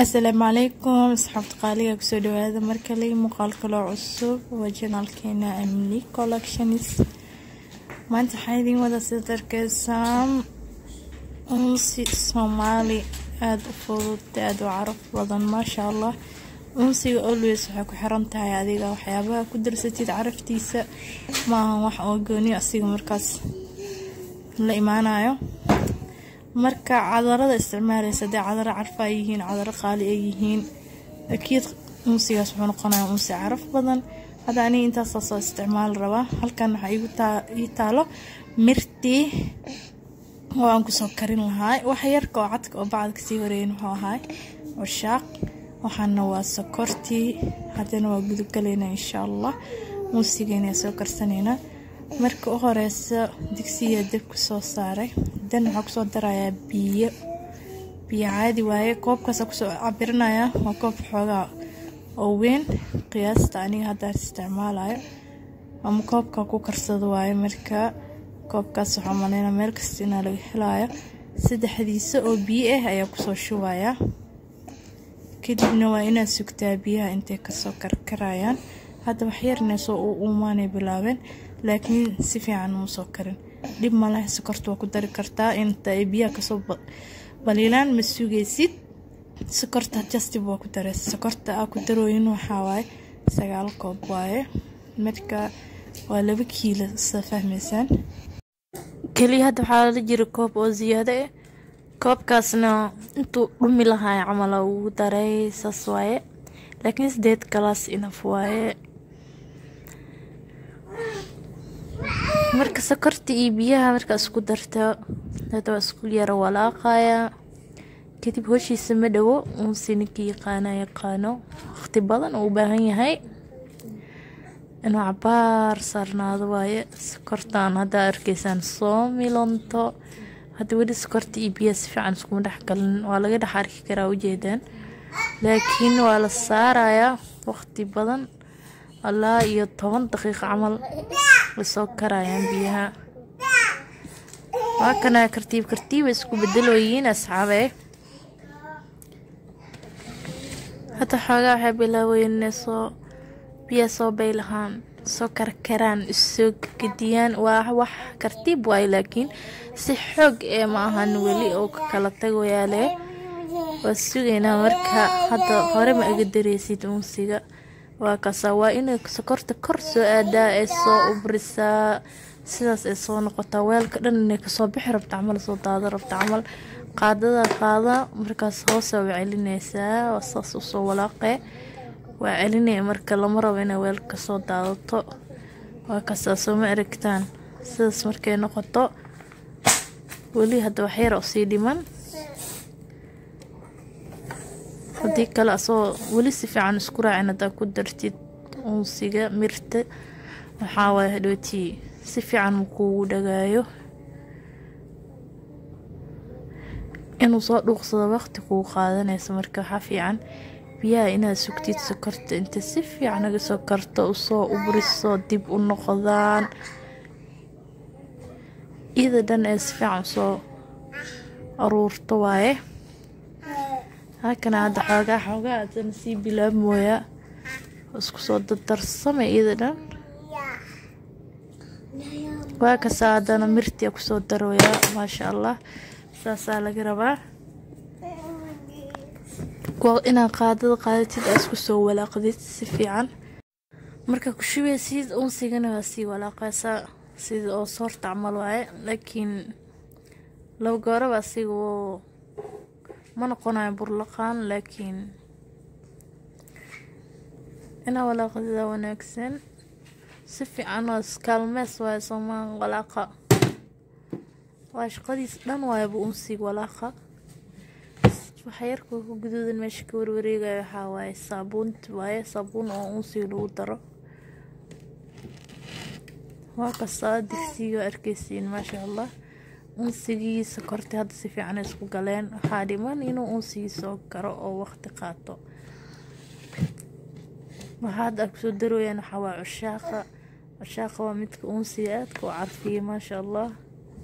السلام عليكم اصحابتي قالية كسو دوادا مركلي مقال كلو عصب وجنال كينا املي كولكشنز ما انت حايدين ودا سيدر كيسام انسي صومالي اد افضل اد وعرف وضن ما شاء الله انسي اولويس waxay ku xiran tahay adiga waxyaabaha ku darsatid caraftiisa ma wax oo gooni asiga markaas la imaanayo marka cadarada isticmaalaysa cadara carfa yihiin cadara qaali ay yihiin akiid unsigaas wuxuu noqonayaa unsi caraf badan hada ani intaas soo isticmaal rabaa halkan waxa igu taalo mirti waan ku soo karin lahaa wax yar oo cadka oo bacad kasii horeeyay wuxuu ahaa washaaq waxaana waa sokorti hadana waa gudub galeena insha Allah unsigeena soo karsanayna marka u horeysa digsiga dabka soo saaray dan waxa ku soo darayaa biyo caadi waaye koobkaas ku soo cabirnaya waa koob xoogaa oo weyn qiyaasta aniga hadda isticmaalayo ama koobka ku karsado waaye marka koobkaas waxa maleena meel kasta in laga helayo saddexdiisa oo biyo ah ayaa ku soo shubaya kadibna waa inaad sugtaa biyaha intay ka soo karkarayaan hadda wax yarna soo uumaanay bilaabeen laakiin si fiican u soo karin dib ma leh sokorta ku dari kartaa inta ay biyaha ka soo baliilaan ma sugaysid sokorta just waa ku daray sokorta ku darooyin waxa waaye 9 koob waaye marka waa 2 kiilo fahmaysan kaliya hadda waxa la jiro koob oo ziyaada ah koobkaasna intuu dhumi lahaa camal uu daray saas waaye laakiin 8 glass enough waaye marka sokorta iyo biyaha marka isku darto hada isku yara walaaqaya kadib hoshiisa ma dhawo uu sinki yaqaano waqti badan uu baahan yahay inuu cabaar sarnaado waaye sokortaan hada arkaysan soo milonto hada wadi sokorta iyo biyaha si fiican isku dhaxgalin waa laga dhax arki karaa ujeedaan laakiin waa la saaraya waqti badan Allah iyo 10 daqiiqo camal soo karayaan biyaha waa kana kartiib isku bedelooyin asxaabe hada xoogaa waxa bilaaween soo biyo soo baylahan soo karkaraan soo gidiyaan waa wax kartiib way laakiin si xoog ee ma ahan wali oo kala tagoyaale wasugeena marka hada hore ma aga dareysid unsiga waa kasa waa in sokorta kor soo aadaa ee soo ubrisa sidaas ee soo noqota weelka dhan inay ka soo bixi rabto amal soo daado rabto amal qaada markaas hoos u celinaysa wasaas u soo walaaqay waa celinay marka lama rabo inay weelka soo daadato waa kasa soo ma aragtaan sidaas markay noqoto wali hada wax yar oo sii dhiman hadii kala soo wali si fiican isku raacina ku dartid unsiga mirta waxa way hadhooti si fiican ku dhagaayo inuu soo dhuuqsado waqti ku qaadanayso marka waxa fiican biyaha inaad sugtid sokorta inta si fiican uga soo karto soo ubriso dib u noqdaan ida dan ee si fiican soo aruurto waaye هكذا هذا حاجة نسيب بلا مويا اسكو صوت الدرسمة إذا وهكذا هذا أنا مرتي أكو صوت درويا ما شاء الله ساسالة قربا وإنا قادت أسكو سو ولا قديت سفيعا مركا كشوية سيد أنسيغنا واسي ولا قاسا سيد أو صورت عملوا لكن لو قرب أسيغو ما نقونا برلقان لكن أنا ولا غذا ونكسن سفي أنا سكالمس ويسمان ولاقة واش قديس لن ويبو أنسي ولاقة وحيركو قدود المشكور وريقا يحاواي صابون أو أنسي لودرة واقصا دكسيو أركيسين ما شاء الله unsigii sokorta hadda si fiican isku galeen waxa dhiman inuu unsigi soo karo oo waqti qaato waxa ku soo darooyaan waxa waa cushaqa waa midka unsiga aad ku carfiye ma sha Allah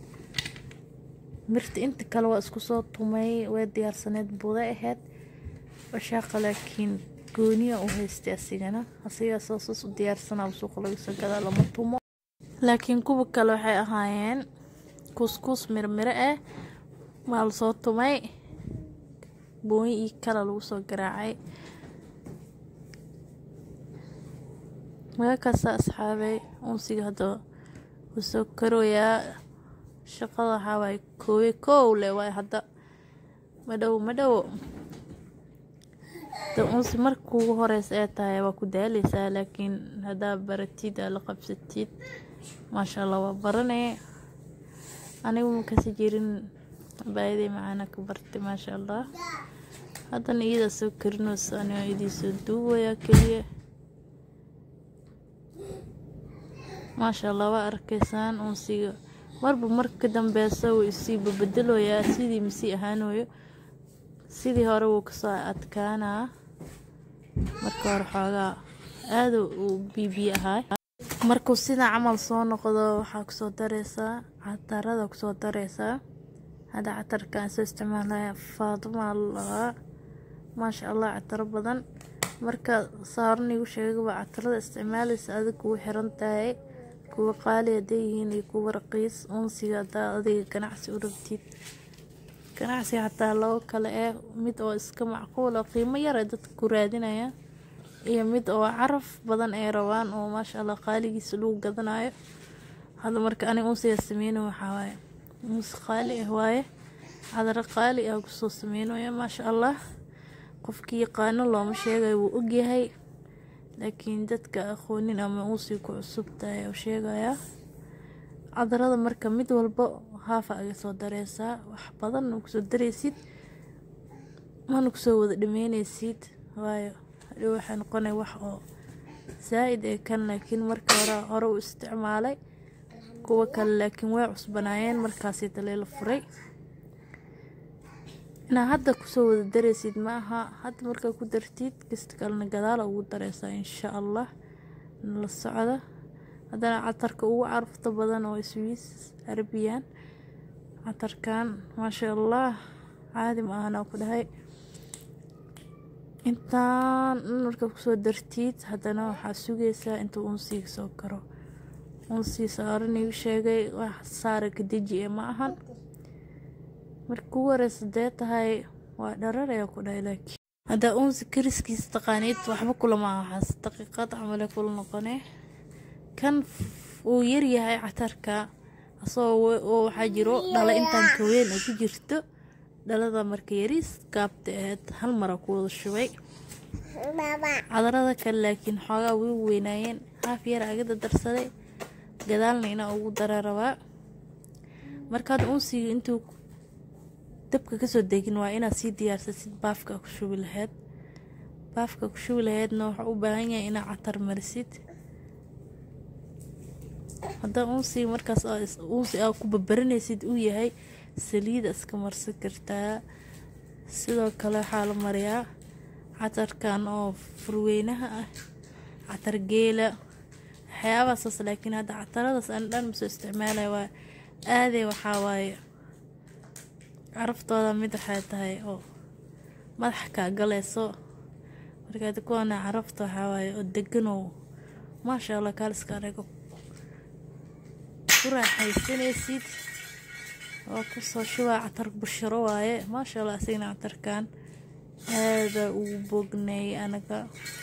mirta inta kale waa isku soo tumay way diyaarsaneed buuda ahayd وشاقة لكن gooniya u haystay asigana asiga soo diyaarsanaa suuq laga soo gadaa lama tumo laakiin kuwa kale waxay ahaayeen kuskus mirmire maal soo tumay booyi kala lagu soo garaacay markaas asxaabay unsiga hada soo karooya shaqada haway koole way hada madhow unsi markuu horeys ee tahay waa ku daaleysaa laakiin hada baratid la qabsatid ma sha Allah waa baranay anigu ma kasi jirin baayday macana ka bartay ma sha Allah hadan iyada soo karinoos aniga idii soo duwaya kaliya ma sha Allah waa arkaysan unsiga marba marka dambeeyay uu isii beddelooya sidii misi ahaanayo sidii hore uu ka soo adkaana marka hore xoogaa aad u bibi ahay markuu sida camal soo noqdo waxa ku soo dareysaa catarada ku soo dareysaa hada catarkan soo isticmaalaya Faatuma Allah ma sha Allah catar badan marka saarnigu sheego waa catarada isticmaalaysa adigu ku xiran tahay kuwa qaali adeeyin iyo kuwa raqiis unsiga adiga ganacsi u rabtid ganacsi hataa loo kala mid oo iska macquul ah qiimo yar dadku ku raadinaya iyo mid oo caraf badan ay rabaan oo ma sha Allah qaaligiisa lagu gadanayo hada marka ani unsiga sameeyno waxa waaye mus qaali waaye hadar qaali ku soo sameeyno ma sha Allah qofkii yaqaan looma sheegay wuu og yahay laakiin dadka aqoonin ama unsiga ku cusub tahay oo sheegaya cadarada marka mid walba haafa ay soo dareysaa wax badan oo ku soo dareysid ma ku soo wada dhameynaysid waayo waxaan qonay wax oo zaid kan laakiin marka hore u isticmaalay kuwa kale laakiin way cusbanaayeen markaas la furay ina hadda ku soo wada dareysid ma aha hadda marka ku dartid kasta kalena gadaal ugu dareysaa insha Allah la socda hadana catarka ugu carafta badan oo Swiss Arabian catarkan ma sha Allah caadi ma ahna ku dhahay intaan marka ku soo dartid hadana waxa sugaysaa inta unsiga soo karo unsi saarnigu sheegay wax saar ka dejiye ma ahan markuu wareysday tahay waa dharar ay ku dhahay laakiin hada unsi kiriskiis taqaanid waxba kulama waxaas daqiiqad amal kula noqonay kan uu yar yahay catarka asoo waxa jiro dhala intaan ka weyn ku jirto dhalada marka yaris gaabta hal mar ku wada shubay cadarada kale laakiin xoogaa way weynaayeen haaf yar agada darsaday gadaalna ina ugu dararaba markaad unsiga intuu dabka ka soo degin waa ina si diyaarsasid baafka ku shubi lahayd waxa u baahan yahay ina catar marisid hada unsi markaas unsi ku babaranaysid uu yahay saliid iska marsan kartaa sidoo kale waxa la mariyaa catarkan oo furweynaha catar geela waxyaabahaas laakiin hada cataradaas aan dhan soo isticmaalay waa aaday waxa waaye caraftooda mid waxay tahay oo madax ka galayso markaad ku ana carafto waxa waaye oo degan oo ma sha Allah kaliska arago raaxaysanaysid oo ku soo shuba catar bushro waaye ma sha Allah asina catarkan aada u bognay anaga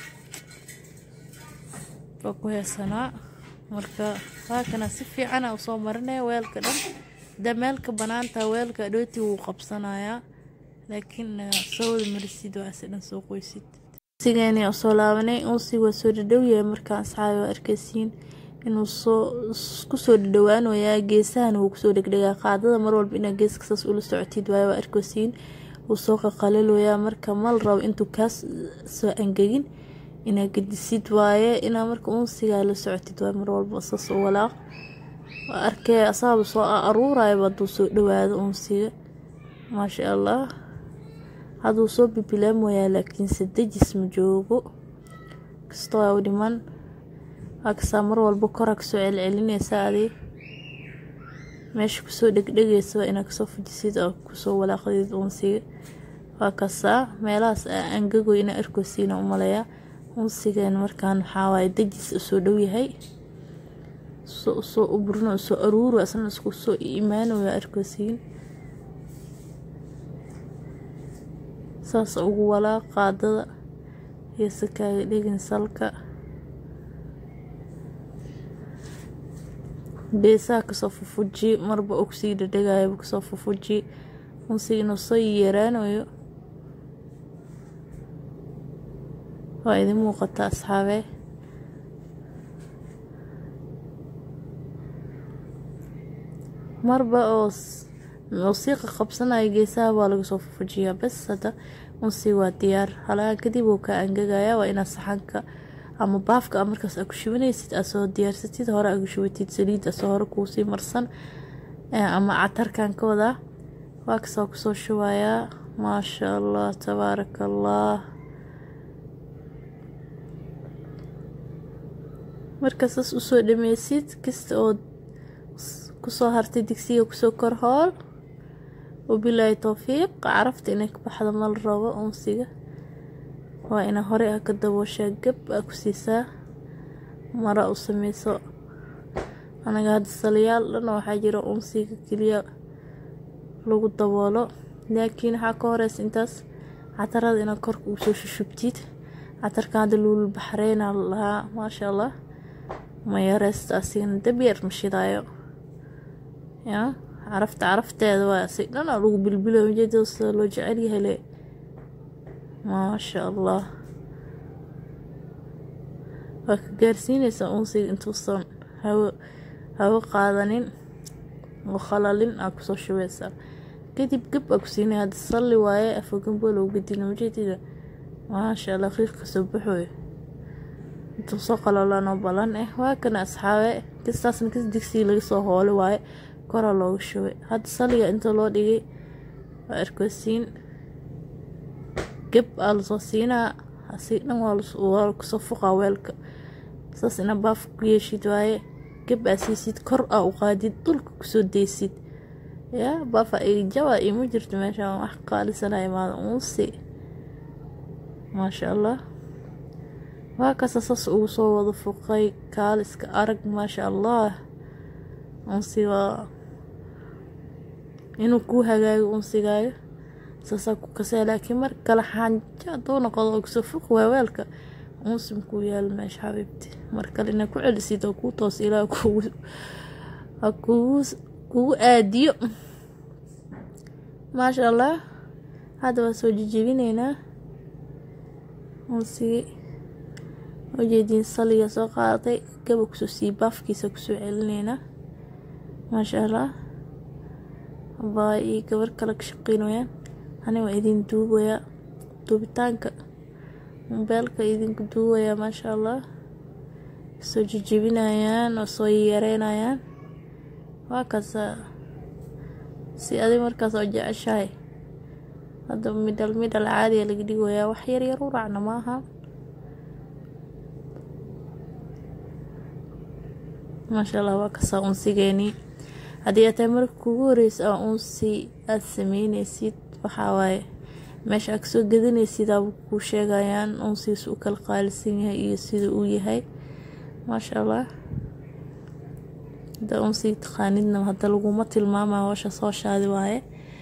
ku heesana marka waakana si fiican oo soo marnay weelka dhan dameelka banaanta weelka dhooti uu qabsanaya laakiin soo marisid waa sidan soo qoysid sigeeni oo soo laabanay oo si waa soo dhawiyay marka asxaab arkaysiin inuu ku soo dhawaano yaa geesahan uu ku soo dhigdhigaa qaadada mar walba ina geeska saas ula socotid waa arkaysiin uu soo qalaleeyo marka mal raaw intuu kaas soo angagin ina gedisid waaye ina marka unsiga la socotid waa mar walba saas walaaq arkay asaab soo aruuray badu soo dhawaado unsiga ma sha Allah haduu soo bibilaamaya laakiin sadejis ma joogo kasto oo dhiman aksa mar walba korak soo celcelinaysa adi meesha ku soo dhigdhigayso ina ka soo fujisid oo ku soo walaaqdid unsiga وكسا ميلاس أنجو إنا إركوسينا وملايا unsigan markaan waxa way dajis soo dhow yahay soo uburno soo aruuro asna isku soo iimaano ya arkosiin saas ugu wala qaadada iyo sakay dhigin salka beesa ka soo fufuji marba oksiida dhigaayo ka soo fufuji unsigino soo yeeraanayo وإذا مو قد أصحابه مربى موسيقى خبصنا يجيسها ولا يصوف فجيها بس هذا موسيقى ديار هلا كدي بوكا أنجايا وإن صحنك أما بافك أمركز أكشوفني ست أسود ديار ستي ظهر أكشوفتي تسليد أسهر كوسي مرسن أما عتر كان كذا واكسوك سو شوية ما شاء الله تبارك الله markaas u soo dhameysid kasta oo ku soo hartay digsiga ku soo kor hool oo bilaa tawfiiq arafta inay ka baxdo mal rabo unsiga waa ina hore ka dabooshaa gab ku siisaa mara u sameyso anaga had saliyal dhan waxa jira unsiga kaliya lagu daboolo laakiin waxa ka horeys intaas catarada ina kor u soo shubtid catarka hada lul baxreen allah ma sha Allah ما يرست أسين دبير مشي ضايع يا عرفت هذا واسي لا لو بالبلا وجد لو جعليها لي ما شاء الله وكجرسين يسأونسي انتو صن هو قادنين وخلالين أكسو شويسا كتب كب أكسيني هاد الصلي وايه أفوقن بولو قدين وجدي ما شاء الله خيخ سبحوه توصل لنا بلان وكان أصحابي كستاسن كس دكسي لغي سو هول واي كورا لوغ شوي هاد صليا انتو لو ديغي اركوسين جب الصوصينا اسينا والكسو فوقا ويلك ساسنا باف كيشيد واي جب اسيسيد كور او قادي دولك كسو ديسيد يا بافا اي جوا اي مجرد ما شاء الله قالي سناي ما انسي ما شاء الله وهكذا صص وصوّد فوقي كالس كأرق ما شاء الله أنسي إنه كوها جاي أنسي جاي صصك كسالة كمر كلا حاجة دونا قضاء كسفق ووالك أنسي مكويا الماش حبيبتي مركلنا كل سيدا كو توصيلا كو آديو ما شاء الله هذا وسوي جيبين هنا أنسي وجدين صلية سو قاطي قبل كسوسي بافكيسا كسو علينا ما شاء الله باي قبل كلك شقين ويان هني وإذين دوب ويا دوبتانك موبايلك إذين دوب ويا ما شاء الله سو جيبين ايان وسو يرين ايان وهكذا سي ادي مركز وجع الشاي هذا ميدل عادي اللي قدي ويا وحير يرورعنا معها ما شاء الله وكسا أنسيجاني هذه تمر كوريس أو أنسي السمينيسيد وحواي مش أكسو جدنيسيد أو كوشيغايان أنسي سوق القالسين هي يسيدو هاي ما شاء الله ده أنسي تخانيدنا هذا لقومة الماما وش صوش هذه وهاي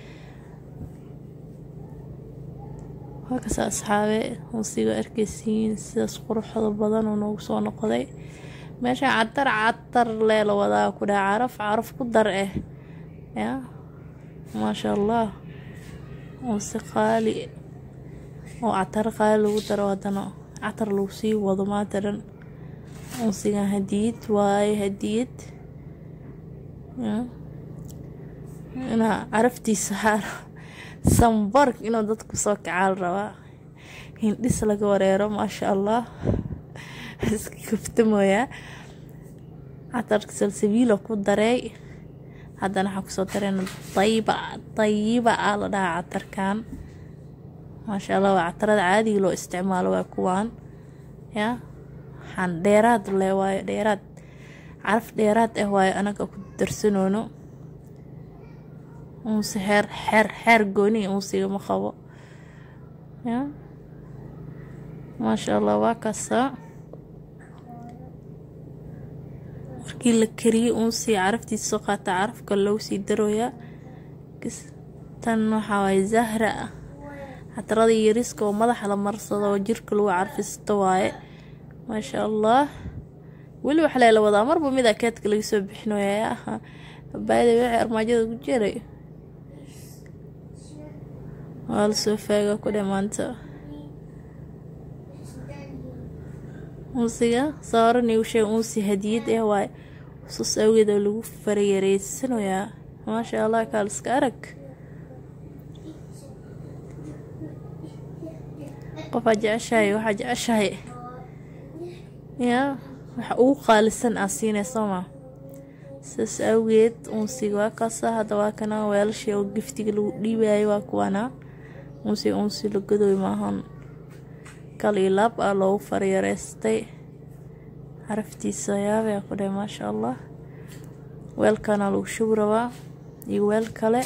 وكسا أصحابي أنسي أركيسين سياس قروح هذا بدن ونوصو نقضي ماشي عطر ليلة وذا كده عرف قدر يا ما شاء الله وسقالي وعطر قال ودر ودنا عطر لوسي وضما ترن وسيغا هديد واي هديد انا عرفتي سحار سنبرك انو دادكو سوك عال روا هندس لك وريرو ما شاء الله كفتمويا عطرك سلسبيلو كو داري هذا نحن كسو دارين طيبة على دا عطر كان ما شاء الله وعطرات عادي لو استعمالو كوان يا حان ديراد اللي واي ديراد عرف ديراد واي انا كو درسنونو ونسي حر قوني ونسي مخبو يا ما شاء الله واكسا markii la kariyo unsi caraftii soo qaata carafka loo sii darooya tan waxa way zahra hatrada yariska oo madaxa la marsado oo jirka lagu carfisto waaye ma sha Allah wali wax la wada marba mid akeedka laga soo bixinayaa baayda wixii armaajada ku jiray wal soo faaga ku dhamaanta unsiga saarani u shay unsi hadiyad waay sawgeeda lagu faryeereysanayaa ma sha Allah kaal iska arag qof jeceshay waxa jeceshay ya waxa uu qaalisan asiinayso ma sawgeed unsiga ka saada waa kana weelashii oo giftiga lagu dhiibay waa kuwana unsi la gadoy maahan kaliilab loo faryeereystay عرفتيسا يا بيقول ما شاء الله ويلكن لو شبروا يويلكله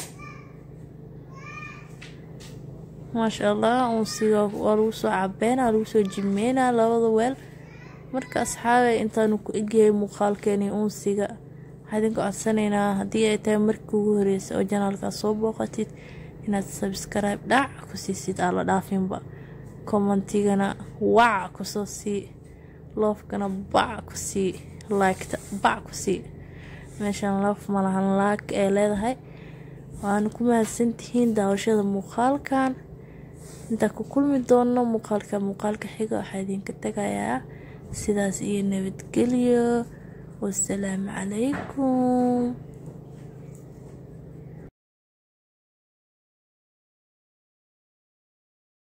ما شاء الله ونسيو ولوسو عبينا لوسو جمينا لبدا ويل marka asxaabe intaanu ku igay muuqaalkeeni unsiga hadin ku codsanayna hadii ay tahay markii ugu horeysay oo channelka soo booqatid inaad subscribe dhac ku siisid ala dhaafinba commentigana waa ku soo sii love kana bac ku sii like bac ku sii meeshan love malahan like ee leedahay waan ku mahadsantihiin daawashada muuqaalkan inta ku kulmi doono muuqaalka xiga waxa idinka tagayaa sidaas iyo nabadgelyo wassalaamu calaykum